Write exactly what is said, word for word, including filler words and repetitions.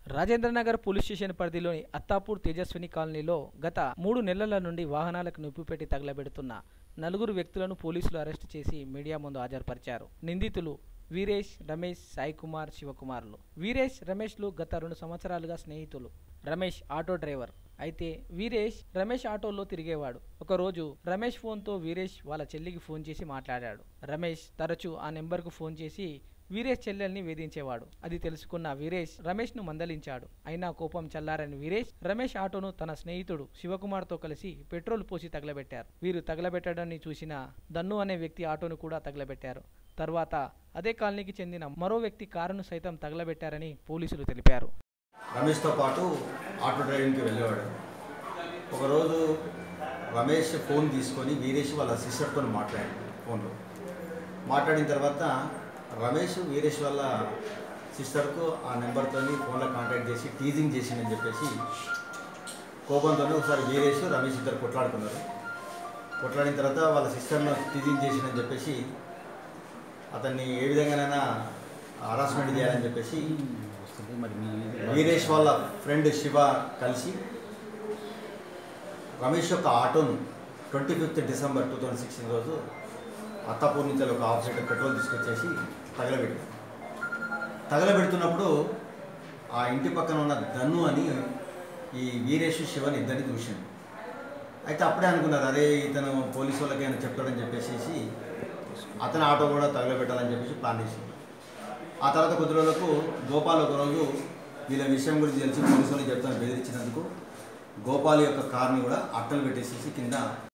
Rajendranagar police station పరిధిలోని అత్తాపూర్ తేజస్విని కాలనీలో గత మూడు నెలల నుండి వాహనాలకు నిప్పుపెట్టి తగలబెడుతున్న నలుగురు వ్యక్తులను పోలీసులు అరెస్టు చేసి మీడియా ముందు హాజరుపరిచారు. నిందితులు వీరేష్, రమేష్, సాయి కుమార్, శివకుమార్లు. వీరేష్, రమేష్లు గత రెండు సంవత్సరాలుగా స్నేహితులు. రమేష్ ఆటో డ్రైవర్ అయితే వీరేష్ రమేష్ ఆటోలో తిరిగేవాడు. ఒకరోజు రమేష్ ఫోన్తో వీరేష్ వాళ్ళ చెల్లికి ఫోన్ చేసి మాట్లాడాడు. రమేష్ తరచూ ఆ నెంబర్కు ఫోన్ చేసి వీరేష్ చెల్లెల్ని వేధించేవాడు. అది తెలుసుకున్న వీరేష్ రమేష్ ను మందలించాడు. అయినా కోపం చల్లారని వీరేష్ రమేష్ ఆటోను తన స్నేహితుడు శివకుమార్ తో కలిసి పెట్రోల్ పోసి తగలబెట్టారు. వీరు తగలబెట్టడాన్ని చూసిన దన్ను అనే వ్యక్తి ఆటోను కూడా తగలబెట్టారు. తర్వాత అదే కాలనీకి చెందిన మరో వ్యక్తి కారును సైతం తగలబెట్టారని పోలీసులు తెలిపారు. రమేష్తో పాటు ఆటో డ్రైవింగ్కి వెళ్ళేవాడు. ఒకరోజు రమేష్ ఫోన్ తీసుకొని వీరేష్ వాళ్ళ సిస్టర్తో మాట్లాడాడు. ఫోన్లో మాట్లాడిన తర్వాత రమేష్ వీరేష్ వాళ్ళ సిస్టర్కు ఆ నెంబర్తో ఫోన్లో కాంటాక్ట్ చేసి టీజింగ్ చేసిందని చెప్పేసి కోపంతో ఒకసారి వీరేష్ రమేష్ ఇద్దరు కొట్లాడుకున్నారు. కొట్లాడిన తర్వాత వాళ్ళ సిస్టర్ను టీజింగ్ చేసిందని చెప్పేసి అతన్ని ఏ విధంగానైనా హరాస్మెంట్ చేయాలని చెప్పేసి వీరేష్ వాళ్ళ ఫ్రెండ్ శివ కలిసి రమేష్ యొక్క ఆటోను twenty fifth December two thousand sixteen రోజు అత్తాపూర్ నుంచి ఒక హాఫ్ లీటర్ పెట్రోల్ తీసుకొచ్చేసి తగలబెట్టారు. తగలబెడుతున్నప్పుడు ఆ ఇంటి పక్కన ఉన్న దన్ను అని ఈ వీరేష్ శివని ఇద్దరిని చూసింది. అయితే అప్పుడే అనుకున్నారు, అరే ఇతను పోలీసు వాళ్ళకి ఆయన చెప్తాడని చెప్పేసి అతని ఆటో కూడా తగలబెట్టాలని చెప్పేసి ప్లాన్ చేసింది. ఆ తర్వాత కొద్ది రోజులకు గోపాల్ ఒకరోజు వీళ్ళ విషయం గురించి తెలిసి పోలీసు వాళ్ళకి చెప్తాను బెదిరించినందుకు గోపాల్ యొక్క కార్ని కూడా అట్టలు పెట్టేసేసి కింద